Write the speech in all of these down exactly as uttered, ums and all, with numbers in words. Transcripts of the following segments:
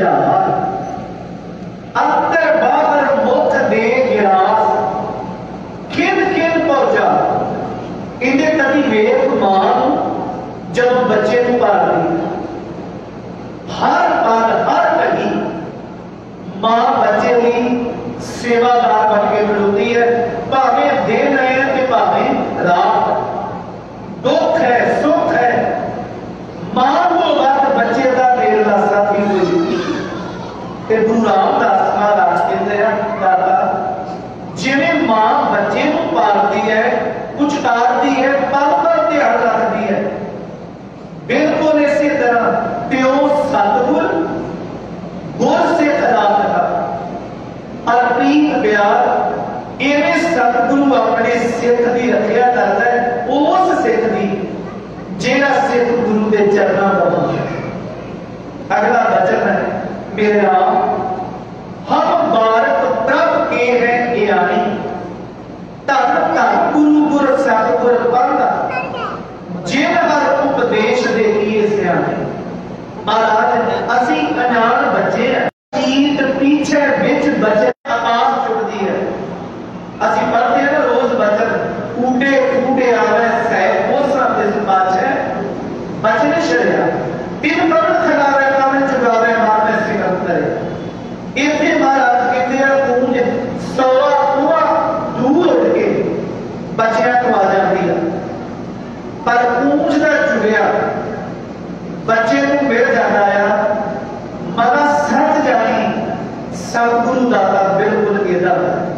निहार, अंतर बाहर मुख दे गिरास, खिन खिन पहुंचा। इन्हें कभी वेख मां जब बच्चे को पालती, हर पल हर घड़ी मां बच्चे की सेवादार बन के खड़ोती है, भावे दिन है कि भावे रात, दुख है सुख है, मां को वक्त बच्चे का दिल का साथी कोई ते गुरु रामदास महाराज कहते हैं दादा जिवें मां बच्चे को पालती है, उचकारती है, पल पल ध्यान रखती है, बिल्कुल इसी तरह प्यो सतगुर गुर से खराब था अरपीत प्यार इवें सतगुरु अपने सिख की रखिया करता है, उस सिख की जेड़ा सिख गुरु के चरणों का होता है। अगला वचन है मेरे राम, हम भारत प्रभ के हैं ज्ञानी, धन धन गुरु गुर सतगुर पंथ, जिन हर उपदेश दे किए सियाने। महाराज असी अनान बच्चे हैं, चीत पीछे बिच बचे आवाज छुटती है। असी पढ़ते हैं ना रोज बचन, कूटे कूटे आवे सह कोसा दिस बाछे बचने शरिया, तीन पद खिलावे कावे चुगावे मारने सिकंदर। इथे महाराज कहते हैं कूंज सवा कुआ दूर उड़ के बच्चियां को आ जाती है, पर कूंज का चुगया बच्चे को मिल जाता है। मना सच जानी सतगुरु दाता बिल्कुल गेदा,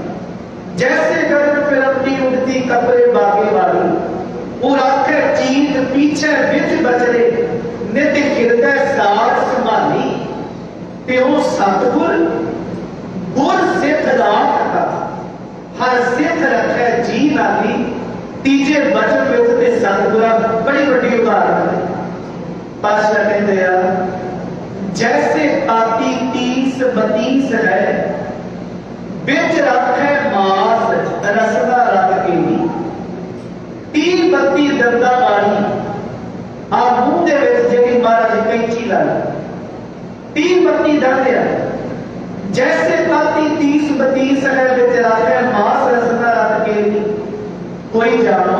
जैसे गगन फिरती उड़ती कपड़े बागे वाली, वो आखे चीज पीछे बिच बचरे नित हिरदय साथ संभाली, त्यो सतगुर गुर सिख राख का हर सिख रखे जी नाली। तीजे वचन विच ते सतगुरा बड़ी बड़ी उदाहरण है। पातशाह कहते हैं जैसे ताती तीस बत्तीस है, बिच रखे मास रसदा रख के भी, तीन बत्ती दंदा वाली आ मुंह दे विच जेड़ी महाराज कैंची लाई, तीन बत्ती दंद है। जैसे ताती तीस बत्तीस है, बिच रखे मास रसदा रख के भी, कोई जानो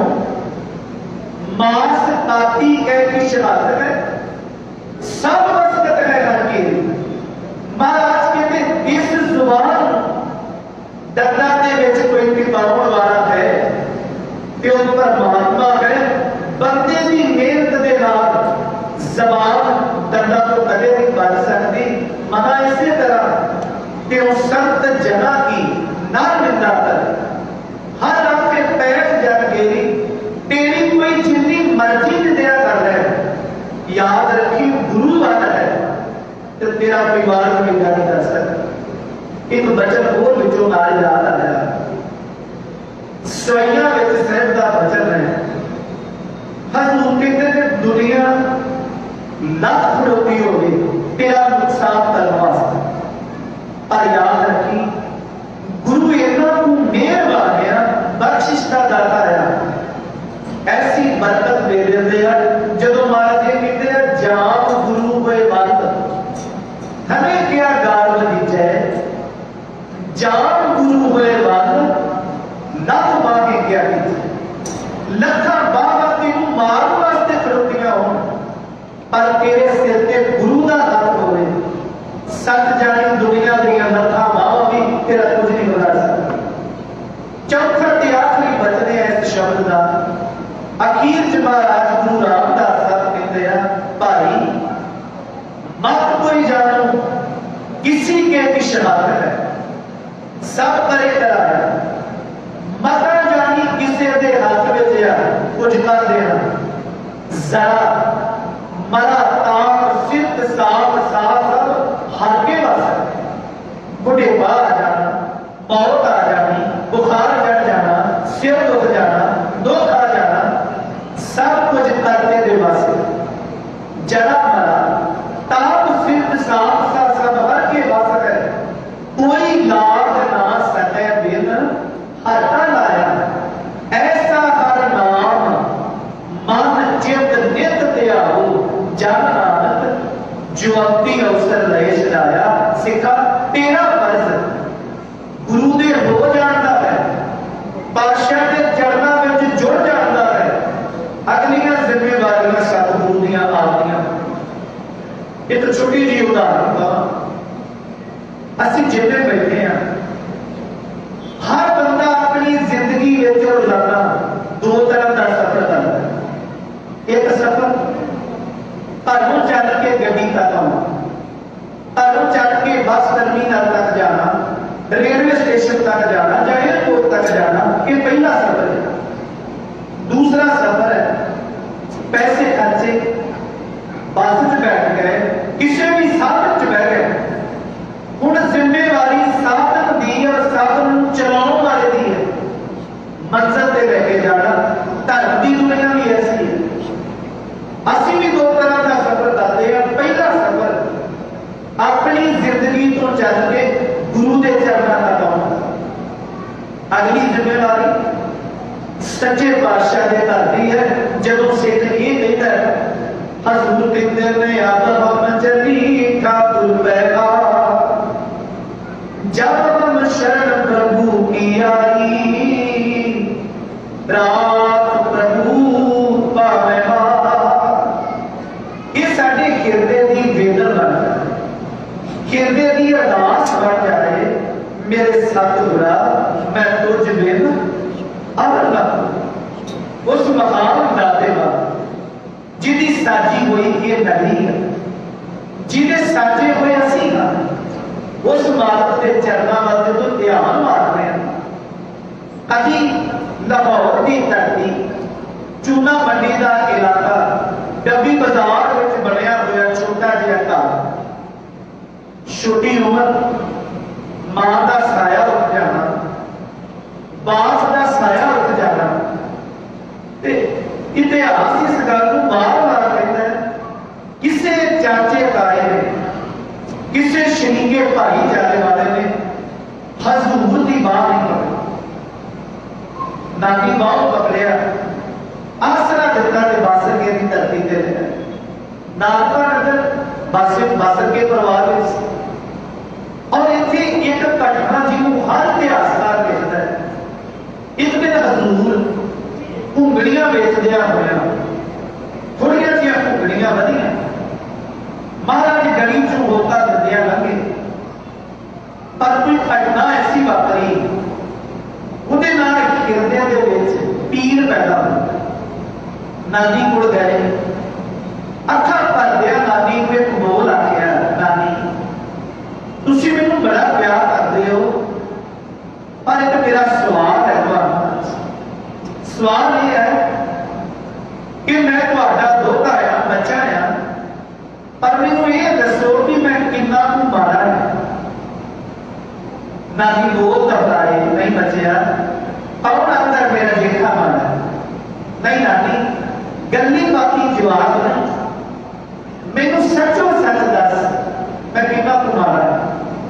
मास ताती कह की शहादत है, सब वस्तत है हर के। महाराज कहते इस जुबान दंदा दे विच कोई टिकाउण वाला है ते उस परमात्मा है। बंदे की मेहनत के नाल जबान दंदा तो कदे नहीं बच सकती। मना इसी तरह ते उस संत जना की ना निंदा कर, हर आखे पैठ जग गेरी, तेरी कोई जिंदगी मर्जी ने दिया कर रहा है। याद रखी गुरु वाला है तो तेरा परिवार को नहीं कर सकता। एक वचन और विचों नाल याद आ गया, सवैया विच साहिब दा वचन है। हजूर कहते थे दुनिया लख खड़ोती होगी तेरा नुकसान करने वास्ते, पर याद रखी गुरु इन्हों को मेहरबान है, बख्शिश का दाता है, ऐसी बरकत दे देते हैं। जो महाराज कहते हैं जाप गुरु कोई बात हमें क्या गाल दीजे, जाप गुरु हुए बात लख मांगे क्या कीजिए, लखा बाबा तेन मारने वास्ते खड़ोतियां हो, पर तेरे सिर ते गुरु का हाथ होवे। सच जानी दुनिया दी लखा बाबा भी तेरा कुछ नहीं बना सकती। चौथा ते आखिरी वचन है इस शब्द का, अखीर च महाराज गुरु रामदास साहब कहते हैं भाई मत कोई जानो किसी के भी शहादत है, सब करे कराया, मत जानी किसी के हाथ में कुछ कर देना। जरा मरा ताप सिद्ध साफ साफ सब हर के वास्ते, बुढ़ेपा आ जाना, मौत आ जानी, बुखार चढ़ जाना, सिर दुख जाना, दुख आ जाना, सब कुछ करने के वास्ते। जरा मरा ताप सिद्ध साफ सा सब हर के वास्ते, कोई लाभ ना सके बिन हटा लाया। ऐसा हर नाम मन चित नित त्यागो, जन नानक जुवंती अवसर लय छड़ाया। सिखा तेरा फर्ज गुरु दे हो जाता है, पातशाह के चरणों में जुड़ जाता है। अगलियां जिम्मेवारियां सतगुरु दियां आदीआं। एक छोटी जी उदाहरण दा, असीं जिथे बैठे हैं, हर बंदा अपनी जिंदगी में रोजाना दो तरह का सफर करता है। एक सफर घरों चल के गड्डी तक आना, घरों चल के बस टर्मिनल तक जाना, रेलवे स्टेशन तक जाना या एयरपोर्ट तक जाना, ये पहला सफर है। दूसरा सफर है पैसे खर्चे, बस च बैठ गए, किसी भी साधन च बह गए, हुण जिम्मेवारी साधन दी और साधन चलाने वाले दी है, मंजिल पे लेके जाना। धर्म की दुनिया भी ऐसी है। असी भी दो तरह का सफर करते हैं। पहला सफर अपनी जिंदगी तो चल के गुरु के चरणों तक आना। अगली जिम्मेवारी सच्चे पातशाह के घर की है। जब सिख ये कहता है, हजूर कहते ने अब हम चली ठाकुर पैगा, जब हम शरण प्रभु की आई, रात प्रभु पावे। ये साडे हिरदे की बेदल बन जाए, हिरदे की अरदास बन जाए, मेरे सतगुरा मैं तुझ बिन अमर ना। उस महान दाते वा जिहदी साजी हुई ये नदी है, जिहदे साजे हुए असीं हां, उस मालक के चरणों वाल जो ध्यान मारते हैं। कभी लाहौर की धरती, चूना मंडी का इलाका, डब्बी बाजार में बनया हुआ छोटा जिहा घर, छोटी उम्र, मां का साया उठ जाना, बास का साया उठ जाना। ते इतिहास इस गल को बार बार कहता है, किसी चाचे ताए ने, किसी शरीके भाईचारे वाले ने हजूर की बाह नहीं पकड़ी, नानी बाह पकड़िया, आसरा दिता ते बासरके की धरती ते रहा। नानका नगर बासर बासरके परिवार और इतने एक घटना जिन्होंने हर इतिहासकार लिखता है। एक दिन हजूर घुंगड़ियां बेचदिया होया, थोड़िया जी घुंगड़ियां वधिया, महाराज गली चो होका दिंदिया लंघे, पर कोई घटना ऐसी वापरी, उहदे नाल हिरदियां दे विच पीर पैदा हो। नानी कोल गए, अखा भरदिया नानी को एक बोल आखिया, नानी तुसीं मैनूं बड़ा प्यार करदे हो, पर एक मेरा सवाल है तुहानूं। सवाल यह है कि मैं तुहाडा दोता आ, बच्चा आ, पर मैनूं ये दसो कि मैं किन्ना कु माड़ा है। नानी बोल घबराए, नहीं बचिया, कौन अंदर मेरा जेठा माड़ा? नहीं नानी, गली बाकी जवाब नहीं, मैनू सचो सच दस मैं कितना कुमारा है।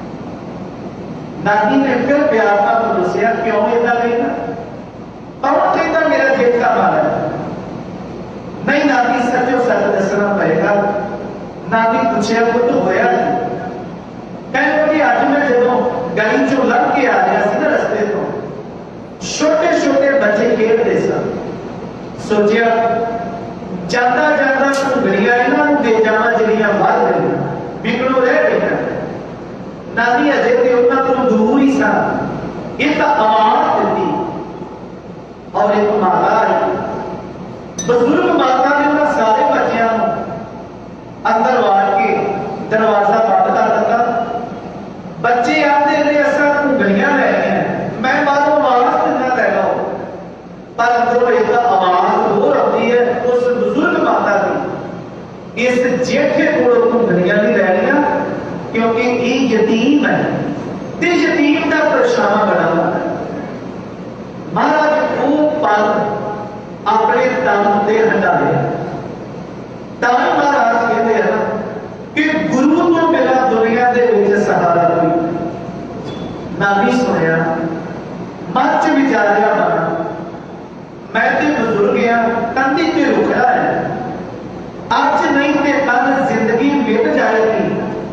नानी ने फिर प्यार का पूछा, क्यों इदा कहना? कौन कहता मेरा जेठा मारा है? नहीं नानी, सचो सच दसना पड़ेगा। नानी पूछा, कुछ होया कहने कि अज मैं जो गली चो लंघ के आ रहा सी ना रस्ते तो, छोटे छोटे बच्चे खेलते सन, सोचा जाता जाता घुंगड़ियां इन्हों दे जावा जड़ियां बढ़ गई, बिगड़ो रह गई। नानी अजे तो उन्होंने तो दूर ही सा, एक आवाज दी और एक माता आई। बजुर्ग माता ने उन्होंने सारे बच्चों अंदर वाड़ के दरवाजा बंद कर दिता। बच्चे आते रहे, असा घुंगड़ियां लै गए, मैं बाहरों आवाज दिना लै लो, पर अंदरों एक आवाज होर आती है उस बुजुर्ग माता की, इस जेठे को घुंगड़ियां नहीं लैनियां क्योंकि ये यतीम है, ते यतीम का परछावा बना हुआ है। महाराज वो पल अपने तन से हटाए, तां महाराज कहते हैं ना कि गुरु तो बिना दुनिया के विच सहारा कोई। नानी सुनिया, मन च विचारिया बना, मैं तो बुजुर्ग हाँ, कंधी ते रुखड़ा है, अज नहीं तो कल जिंदगी मिट जाएगी,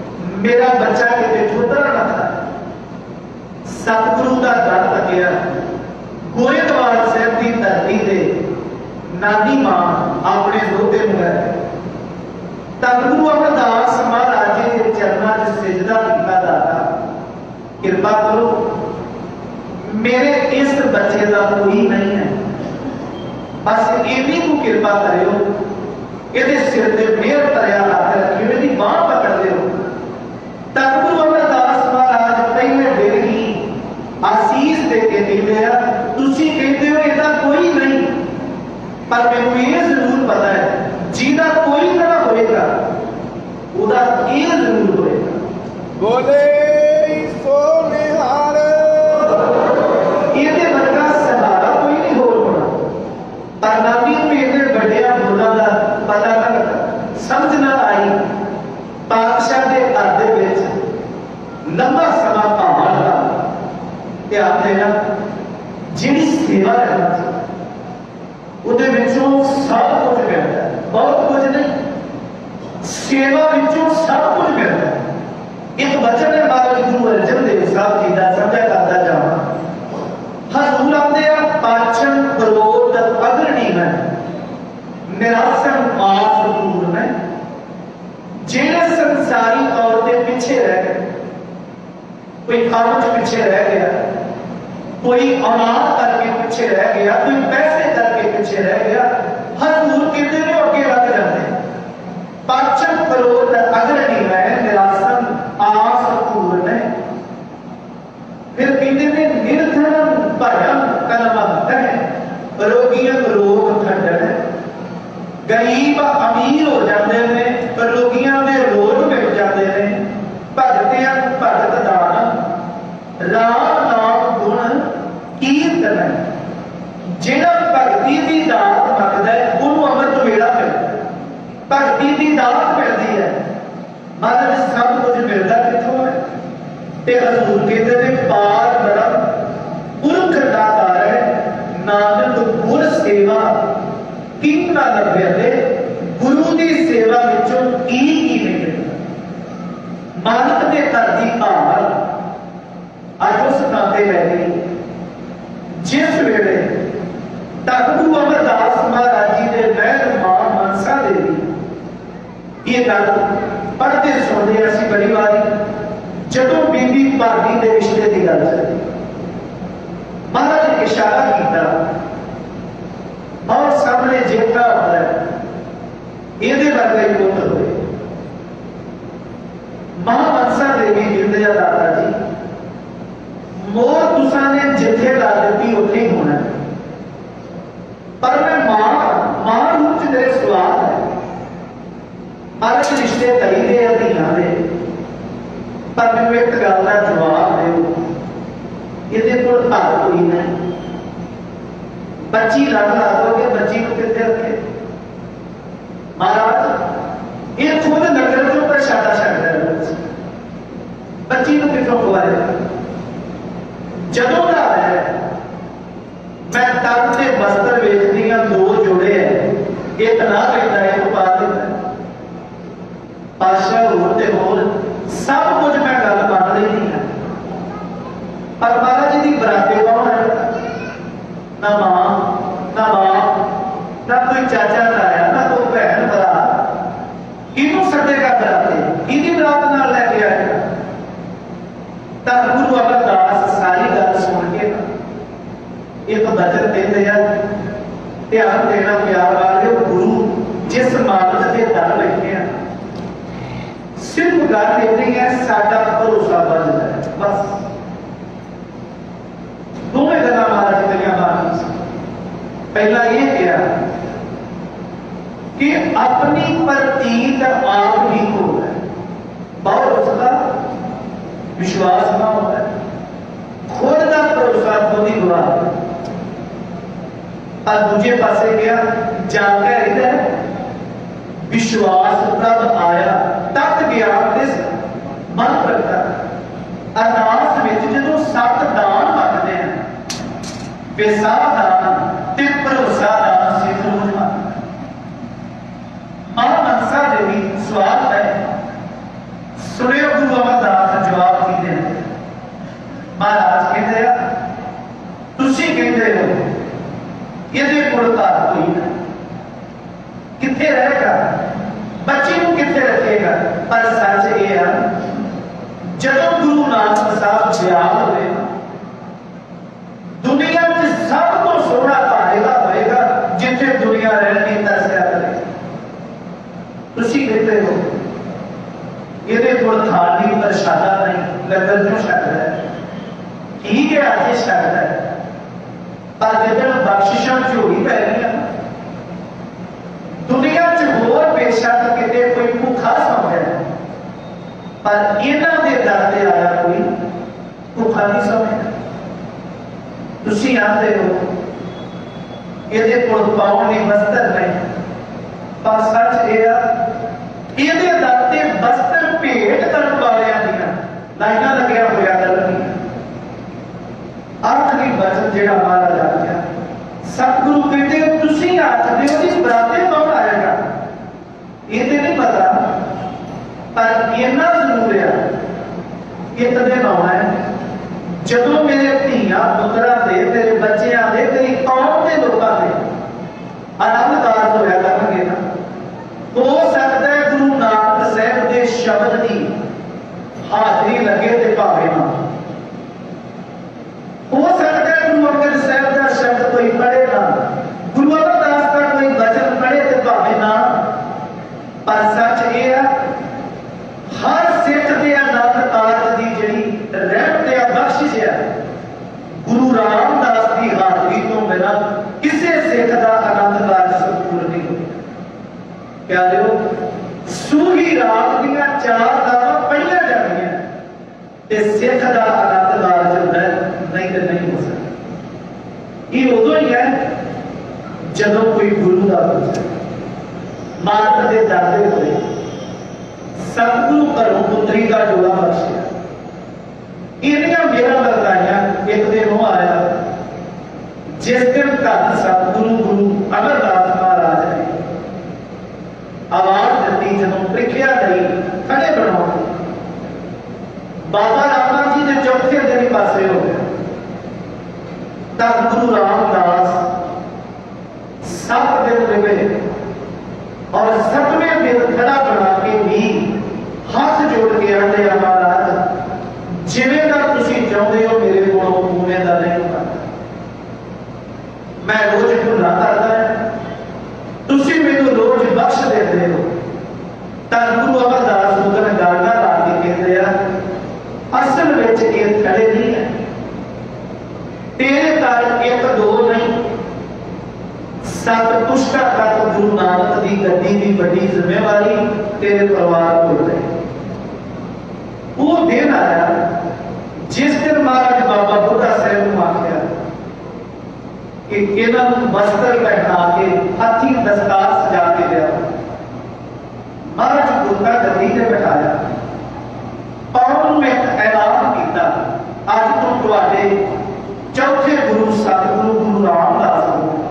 मेरा बच्चा किते ठोकरा ना था। सतगुरु का दर लग्या गोयंदवाल साहब की धरती से नानी मां अपने दोते मुलाए सतगुरु अमरदास महाराज जी के चरणों में सिजदा किया। दाता कृपा करो, मेरे इस बच्चे का कोई नहीं है, बस इन्हीं को कृपा करो, ये सिर से मेहर तरया हाथ रखियो, इसकी बांह पकड़ लो। सतगुरु अमरदास महाराज पहले दिन ही आसीस दे के कहते हैं, तुसी कहते हो इसका कोई नहीं, पर मैनूं ये जरूर पता है जिहदा कोई ना होएगा उहदा ये जरूर होएगा। बोले सो निहाल, ਇਹਦੇ ਵਰਗਾ ਸਹਾਰਾ ਕੋਈ ਨਹੀਂ ਹੋਰ ਹੋਣਾ। ਪਰ ਨਾਬੀ ਨੂੰ ਇਹਦੇ ਵੱਡਿਆਂ ਬੋਲਾਂ ਦਾ ਪਤਾ ਨਾ ਲੱਗਾ, ਸਮਝ ਨਾ ਆਈ। ਪਾਤਸ਼ਾਹ ਦੇ ਘਰ ਦੇ ਵਿੱਚ ਲੰਮਾ ਸਮਾਂ ਭਾਵਨ ਦਾ ਧਿਆਨ ਦੇਣਾ, ਜਿਹੜੀ ਸੇਵਾ ਕਰਨਾ ਸੀ ਉਹਦੇ ਵਿੱਚੋਂ ਸਭ ਕੁਝ ਮਿਲਦਾ ਹੈ, ਬਹੁਤ ਕੁਝ ਨਹੀਂ, ਸੇਵਾ ਵਿੱਚੋਂ ਸਭ ਕੁਝ ਮਿਲਦਾ ਹੈ। ਇੱਕ ਬਚਨ ਹੈ ਮਹਾਰਾਜ ਗੁਰੂ ਅਰਜਨ ਦੇਵ ਸਾਹਿਬ ਜੀ ਦਾ, ਸਮਝਿਆ ਕਰਦਾ ਜਾਵਾਂ। हजूर आते पाचन क्रोध अग्रणी में निरासन आस पूर्ण में जेड़े संसारी तौर पर पीछे रह गए, कोई काम च पीछे रह गया, कोई औलाद करके पीछे रह गया, कोई पैसे करके पीछे रह गया, हजूर कहते हैं अगे लग जाते। पाचन क्रोध अग्रणी में निरासन आस पूर्ण है। फिर कहते हैं निर्धन भयम कलमत है, रोगियों रोग ठंडन है। गरीब अमीर हो जाते हैं, रोगियों के रोग मिल जाते हैं। भगतियां भगत दान राम नाम गुण कीर्तन है। जिहड़ा भगती की दात मंगदा है उन्होंने अमृत वेला मिलदा, भगती की दात मिलती है। महाराज सब कुछ मिलता किथों है? ते हजूर कहते हैं पार ब्रह्म पुरख दाता है, नानक गुर सेवा किन ना लभ्या दे। गुरु की सेवा विचों की की निकले मानक के घर की हाल अज उस नाते लै गई। जिस वेले सतगुरु अमरदास महाराज जी के महल मां मनसा देवी ये गल पढ़ते सुनते असीं बड़ी बारी जदों बीबी भागी के रिश्ते की गल चली, महाराज ने इशारा किया और सामने जेठा होता है, ये वर्गा ही पुत्र हुए। मां मनसा देवी कहते हैं दादा जी मोर तुसा ने जिथे ला दी उथे ही होना, पर मैं मां मां रूप च मेरे स्वाद है, अलग रिश्ते कई दे धीआं दे, पर मैं एक गल का जवाब दो, ये कोल घर कोई नहीं। बच्ची लड़ ला दोगे, बच्ची को कितने रखे? महाराज ये खुद नगर के ऊपर छाटा छाटा है, बच्ची को कितों खुआए? जदों का है मैं तब से वस्त्र वेचनी दो जोड़े है, एक ना कहता है एक पा देता है। पातशाह होते होर सब कुछ मैं गल मान ली है, पर महाराज जी की बराते कौन है? ना मां ना बाप ना कोई चाचा ताया ना कोई भैन भरा, किनू सटेगा बराते? किहदी बरात नाल लैके आएगा? तब गुरु अमरदास सारी गल सुन के एक बचन कहते हैं, ध्यान देना प्यार वाले गुरु जिस मानस के दर बैठे हैं सिर्फ गल इतनी है साडा भरोसा बन जाए बस। दोवें गल्लां महाराज करियां मानी। पहला ये क्या कि अपनी प्रतीत आप ही हो है, बहुत उसका विश्वास ना होता है, खुद का भरोसा खुद ही गवा। और दूजे पासे गया जाकर इधर विश्वास तब आया तक ज्ञान दे मन रखता। अरदास विच जदों सत दान मंगते हैं, बेसाह दान ते भरोसा दान सिद्ध हो जाता। मां मनसा देवी स्वागत है, सुनियो गुरु पर सच ये है जब गुरु नानक साहब दयाल हुए दुनिया च सब तो सोहना पाएगा होएगा जिथे दुनिया रहनी दसिया करे तुसी कहते हो ये कोल खान नहीं प्रशादा नहीं लंगर क्यों छकदा है ठीक है अजे छकदा है पर जिदन बख्शिशां झोली पै गई दुनिया च होर बेशक किते कोई भुखा सौंदा है पर इन्हां दे दर ते आया कोई भुखा नहीं सौंदा तुसी आते हो ये कोल पाउण नहीं वस्त्र नहीं पर सच ये ये दर ते वस्त्र भेंट करन वालियां दियां लाइनां लगिया होया करनी आखिरी वचन जेड़ा महाराज आख्या सतगुरु कहते तुसी आखदे हो जी बराते कौन आएगा ये तो नहीं पता पर इन्ना जरूर है एक दिन आना है जदों मेरे धीया पुत्रा दे तेरे बच्चियां दे तेरी कौम के लोगों के आनंद कारज होया करनगे ना हो सकता है गुरु नानक साहब के शब्द की हाजरी लगे ते भावे ना हो सकता है गुरु अंगद साहब का शब्द कोई पढ़े ना गुरु अमरदास का कोई वचन पढ़े ते भावे ना पर सच ये है हर सिख के आनंद कारज की जिहड़ी रहमत है बख्शिश है गुरु रामदास की हाजरी तो बिना किसी सिख का आनंद कारज संपूर्ण नहीं होगा क्या देखो सूही रात दियां चार दावां पढ़ियां जांदियां ते सिख का आनंद कारज होंदा नहीं तो नहीं हो सकता ये उदों ही है जदों कोई गुरु का मार्ग के दरदे होए सतगुरु घरों पुत्री का जोड़ा बख्शिया इन्नियां मेरा बरताइयां एक दिन वो आया जिस दिन धन सतगुरु गुरु अमरदास महाराज ने आवाज दी जदों प्रीखिया गई खड़े बनाओ बाबा राम जी ने चौथे दिन पासे हो गए तब गुरु रामदास सात दिन रहे और सतवें दिन खड़ा बना के भी हाथ जोड़ के आते महाराज जिवें का तुसी चाहते हो मेरे को उवें का नहीं होता मैं रोज ढूंढा करता है तुसी मैनू रोज बख्श देते हो तब गुरु अमरदास उदन गाना ला के कहते हैं असल विच ये खड़े नहीं है तेरे कारण एक दो नहीं सत पुष्टा तक गुरु नानक की गद्दी की बड़ी जिम्मेवारी तेरे परिवार को है वो दिन आया जिस दिन महाराज बाबा बुढ़ा साहब को आख्या कि इन्हों वस्त्र पहना के हाथी दस्तार सजा के लिया महाराज बुढ़ा गद्दी से बैठाया पावन में ऐलान किया अज तो तुहाडे चौथे गुरु सतगुरु गुरु रामदास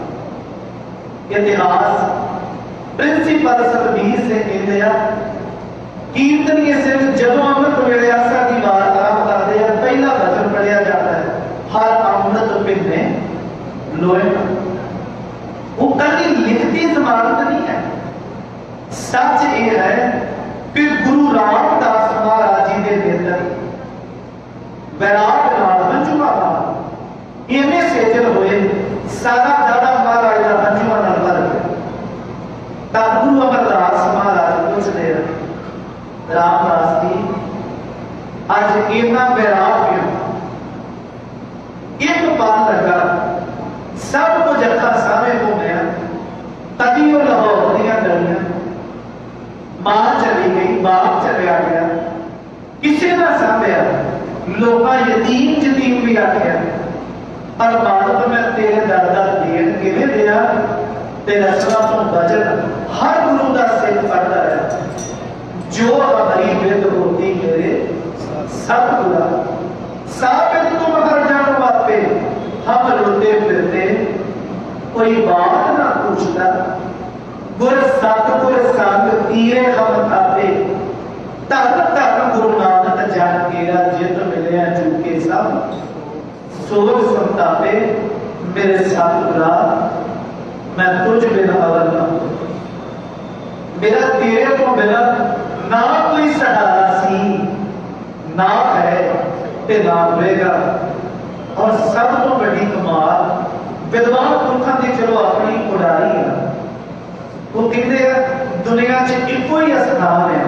इतिहास प्रिंसिपल सतबीर से कहते हैं कीर्तनीय सिंह जब अमृत वेले आसा की बात आरंभ करते हैं पहला वचन पढ़िया जाता है हर अमृत पिन्ने लोए वो कभी लिखती जमानत नहीं है सच ये है फिर गुरु रामदास महाराज जी के नेतर वैराग नाल मंजुआ इवें सेजल हुए सारा दादा महाराज का मंजुआ नाल भर गया तब गुरु अमरदास महाराज पूछते रामदास जी अज इन्ना वैराग क्यों एक बात लगा सब कुछ अखा सामने घूमया तभी वो लाहौर दियां गलियां मां चली गई बाप चलिया गया किसी ना सामया लोग यतीम जतीम भी आख्या पर मालूम मैं तेरे दर्दा देन किवें दिया तेरा सवा तो बचन हर गुरु का सिख पढ़ता है जो हमारी विद होती मेरे सब गुरा साबित तुम हर जन वापे हम लुटे फिरते कोई बात ना पूछता गुर सतगुर संग तीरे हम थाते धन धन गुरु नानक जन केरा जित मिलिया चुके सब सोच संतापे मेरे सतगुरा मैं तुझ बिना अवर ना मेरा तेरे को बिना ना कोई सहारा सी, ना है ते ना होएगा। और सब तो बड़ी कमाल विद्वान पुरखों की चलो अपनी उड़ाई है, वो कहते हैं दुनिया च इको ही स्थान है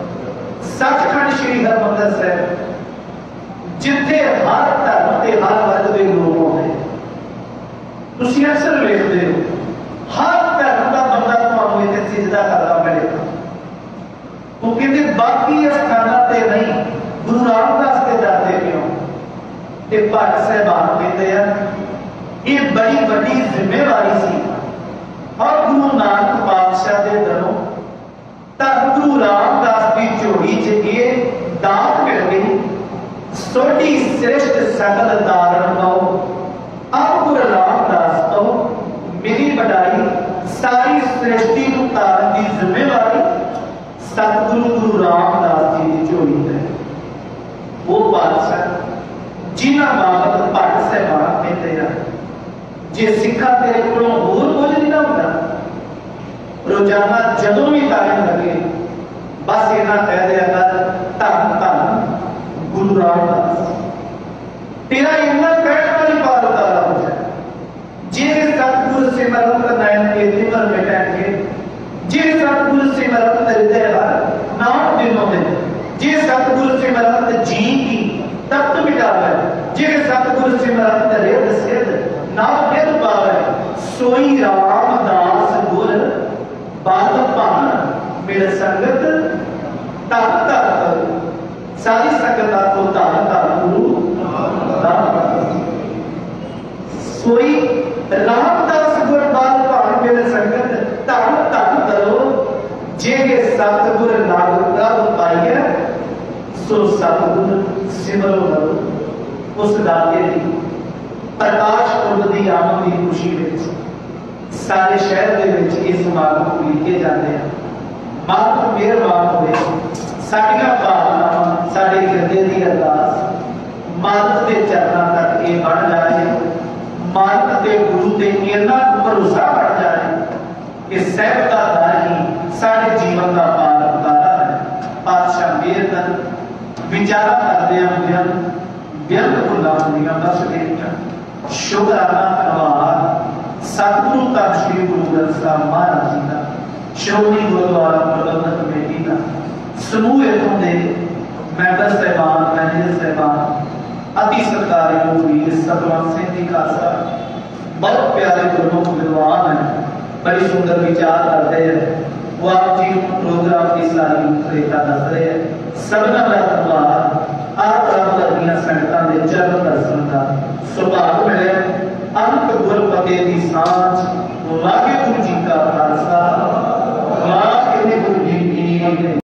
सचखंड श्री हरमंदिर साहिब, जिथे हर धर्म के हर वर्ग के लोग होते। तुसीं अक्सर वेखते हो हर धर्म का बंदा तुहानूं इत्थे सिजदा करदा मिलेगा। वो कहते बाकी स्थानों ते नहीं, गुरु रामदास के दर क्यों? ते भट्ट साहिबान कहते हैं ये बड़ी बड़ी जिम्मेवारी सी। और गुरु नानक पातशाह के दरों धन गुरु रामदास की झोली च ये दात मिल गई, सोडी श्रेष्ठ सकल दारण पाओ, अब गुरु रामदास पाओ, मेरी बढ़ाई सारी सृष्टि को तारन की जिम्मेवारी सतगुरु गुरु रामदास जी की झोली है। वो बादशाह जिन्हों बाबत भट्ट साहिबान कहते हैं जे सिखा तेरे को होर कुछ नहीं ना होता, रोजाना जदों भी तारे लगे बस इन्ना कह दिया कर धन धन गुरु रामदास, तेरा इन्ना कहने वाली बात उतारा हो जाए। जे सतगुरु सिमरन नयन के तिमर मिटाएंगे, जे सतगुरु सिमरन हृदय हर नाम दिनों दिन, जे सतगुरु सिमरन जी की तप्त मिटावे, जे सतगुरु सिमरन रेत सिद्ध नाम नित पावे, सोई रामदास गुर बात भान मेरे संगत धन धन। सारी संगत को धन धन गुरु रामदास, सोई रामदास गुर बात भान मेरे संगत धन धन करो, जे सतगुर नाग प्रभ पाइए सो सतगुर सिमरो करो। उस दाते की प्रकाश पुरब की आमद की खुशी में सारे शहर के ये समागम लिखे जाते हैं। मात्र मेहरबान होवे साडियां भावनावां साडे गिरदे की अरदास मालक के चरणों तक ये बढ़ जाए, मालक के गुरु के इन्ना भरोसा बढ़ जाए कि साहिब का दर ही साडे जीवन का पार उतारा है। पातशाह मेहर कर विचारा करदे हुए व्यर्थ भुलां दियां बस देता शुकराना धन्यवाद सतगुरु का श्री गुरु ग्रंथ साहिब महाराज जी का, श्रोमणी गुरुद्वारा प्रबंधक कमेटी का, समूह इथों के मैंबर साहिबान, मैनेजर साहिबान, अति सत्कारयोग वीर सतवंत सिंह जी खालसा, बहुत प्यारे गुरमुख विद्वान हैं, बड़ी सुंदर विचार करते हैं। वो आप जी प्रोग्राम की सारी रूपरेखा दस रहे हैं। सबना का धन्यवाद। आप रब वर्गियां संगतां दे चरण दर्शन का सुभाग